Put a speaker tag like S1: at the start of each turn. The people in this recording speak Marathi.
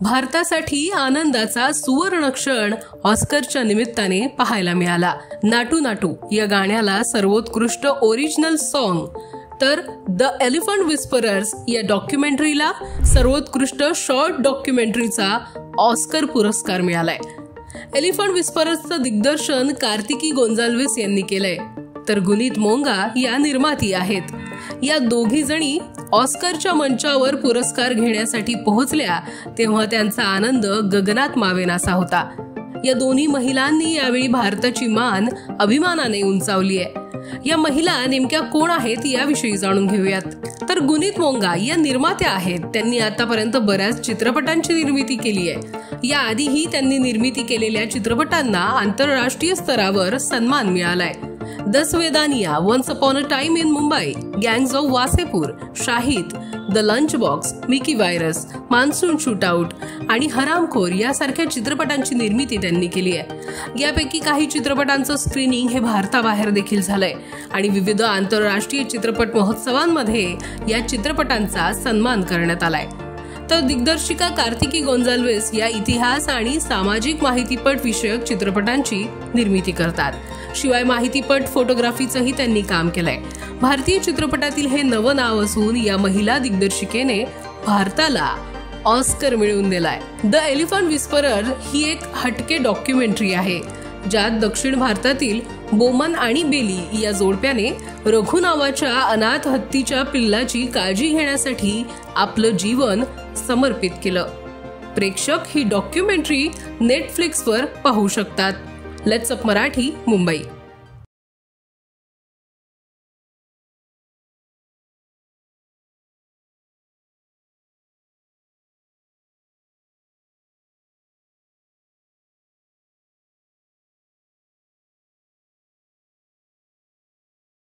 S1: भारतासाठी आनंदाचा सुवर्ण क्षण ऑस्करच्या निमित्ताने पाहायला मिळाला। नाटू नाटू या गाण्याला सर्वोत्कृष्ट ओरिजिनल सॉन्ग तर द एलिफंट विस्परर्स या डॉक्युमेंटरीला सर्वोत्कृष्ट शॉर्ट डॉक्युमेंटरीचा ऑस्कर पुरस्कार मिळालाय। एलिफंट विस्परर्सचं दिग्दर्शन कार्तिकी गोंजाल्विस यांनी केलंय, तर गुनीत मोंगा या निर्माती आहेत। या दोघी जणी ऑस्करच्या मंचावर पुरस्कार घेण्यासाठी पोहोचल्या तेव्हा त्यांचा आनंद गगनात मावेनासा होता। या दोन्ही महिलांनी यावेळी भारताची मान अभिमानाने उंचावली आहे। या महिला नेमक्या कोण आहेत याविषयी जाणून घेऊयात। तर गुनीत मोंगा या निर्मात्या आहेत। त्यांनी आतापर्यंत बऱ्याच चित्रपटांची निर्मिती केली आहे। याआधीही त्यांनी निर्मिती केलेल्या चित्रपटांना आंतरराष्ट्रीय स्तरावर सन्मान मिळालाय। Dasvidaniya, once upon a time in Mumbai, gangs of Wasseypur, Shahid, the lunch box, Mickey virus, monsoon shootout आणि हरामखोर यासारख्या चित्रपटांची निर्मिती त्यांनी केली आहे। यापैकी काही चित्रपटांचं स्क्रीनिंग हे भारताबाहेर देखील झालंय आणि विविध आंतरराष्ट्रीय चित्रपट महोत्सवांमध्ये या चित्रपटांचा सन्मान करण्यात आलाय। तर दिग्दर्शिका कार्तिकी गोंजाल्विस या इतिहास आणि सामाजिक माहितीपट विषयक चित्रपटांची निर्मिती करतात। शिवाय माहितीपट फोटोग्राफीचंही त्यांनी काम केलंय। भारतीय चित्रपटातील हे नवं नाव असून या महिला दिग्दर्शिकेने भारताला ऑस्कर मिळवून दिलाय। द एलिफंट विस्परर ही एक हटके डॉक्युमेंटरी आहे, ज्यात दक्षिण भारतातील बोमन आणि बेली या जोडप्याने रघु नावाच्या अनाथ हत्तीच्या पिल्लाची काळजी घेण्यासाठी आपलं जीवन समर्पित केलं। प्रेक्षक ही डॉक्युमेंटरी नेटफ्लिक्सवर पाहू शकतात। Let's up Marathi, Mumbai.